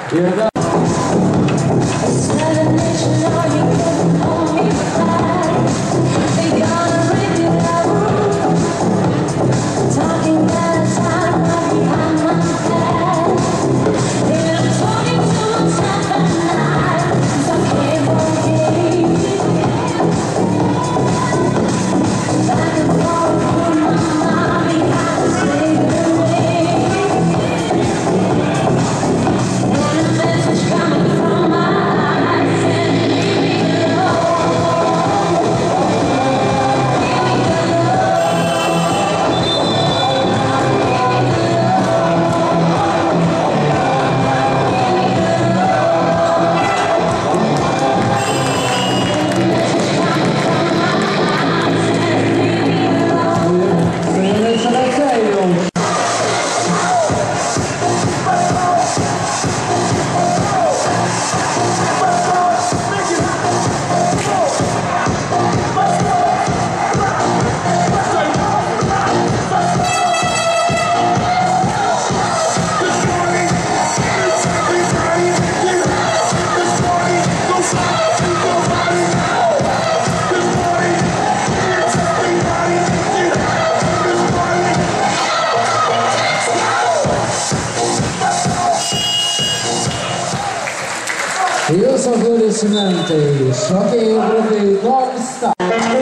Io sono felicemente, so che io proprio non sta.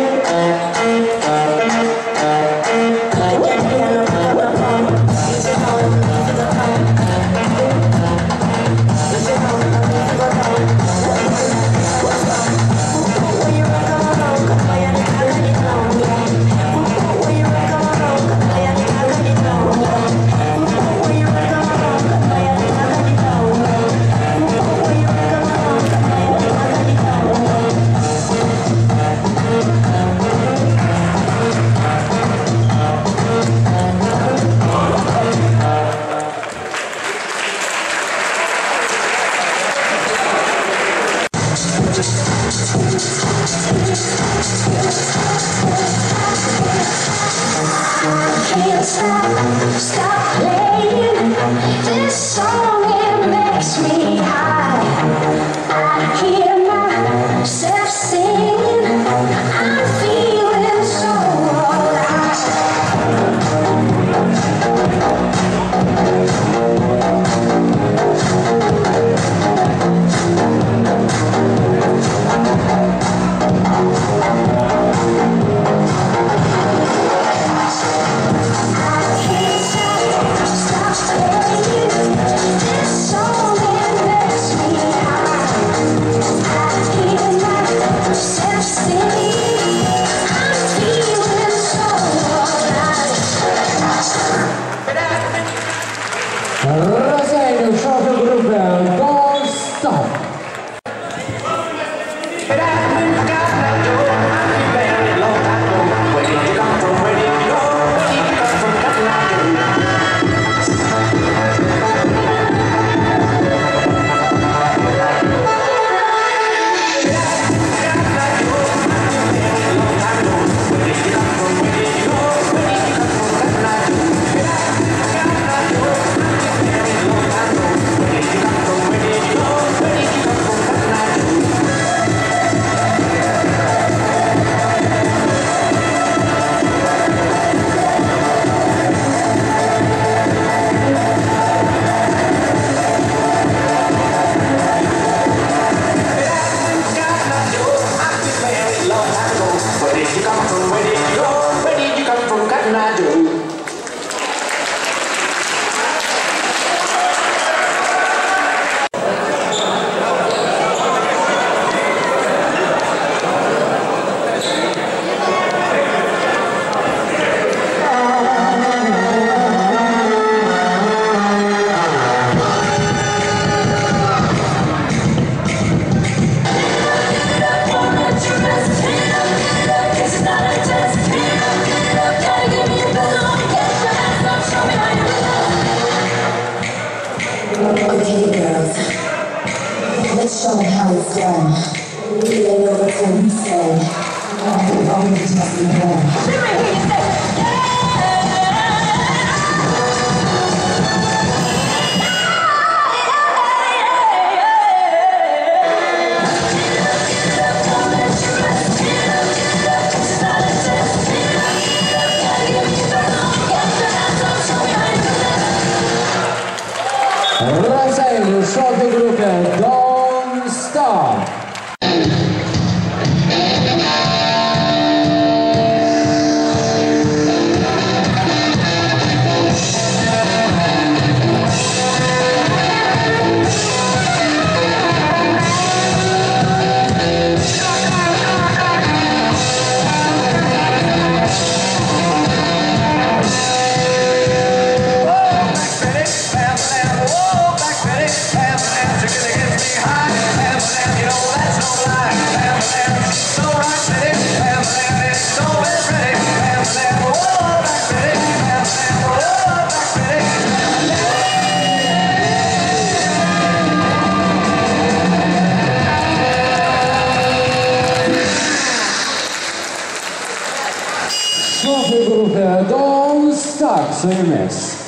Stop playing this song, it makes me high. I hear myself singing, I'm feeling so Rosario Social Group, Don't Stop. Okay, girls, let's show them how it's done. It ain't over till we say, oh, we just be done. Rafael Shortgruppe Don't Stop. Shortgruppe Don't Stop, CMS.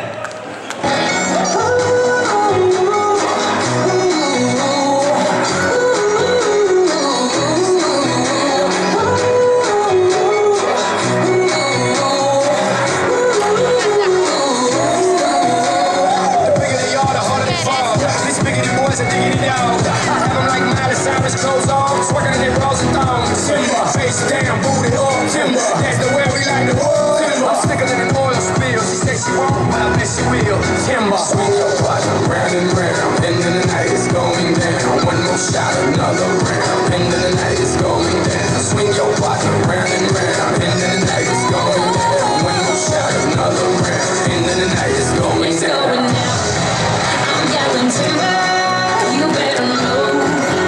Clothes on, twerking in their bras and thongs. Face down, booty up, timber. That's the way we like to roll. I'm slicker than an oil spill. She said she won't, but I bet she will. Timber. Swing your partner round and round. End of the night is going down. One more shot, another round. End of the night is going down. Swing your partner round and round. End of the night is going down. One more shot, another round. End of the night is going down. I'm yelling timber. You better move.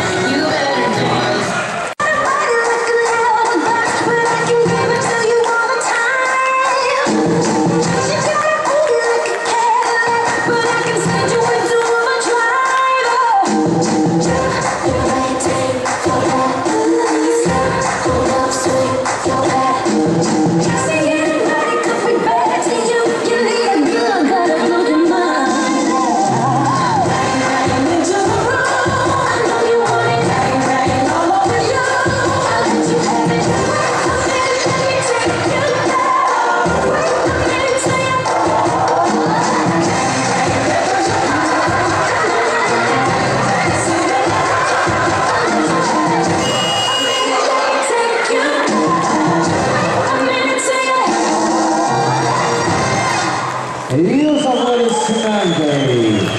Io favorissimamente.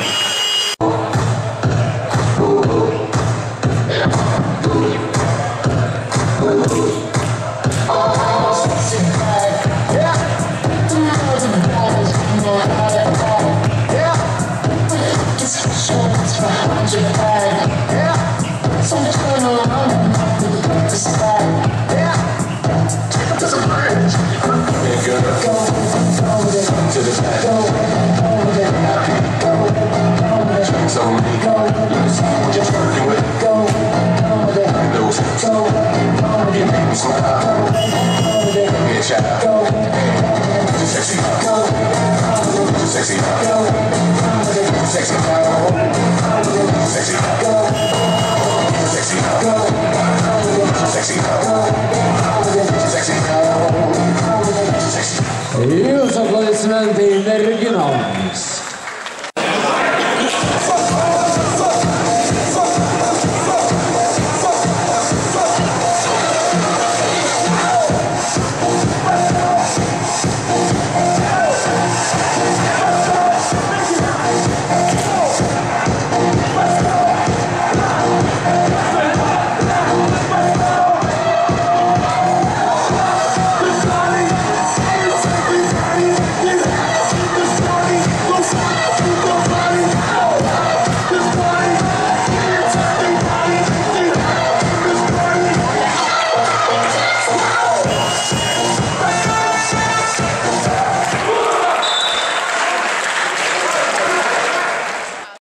To the back. So what you're working with. Those hips. You make me smile. Give me a shout out. You're sexy. You're sexy. You're sexy.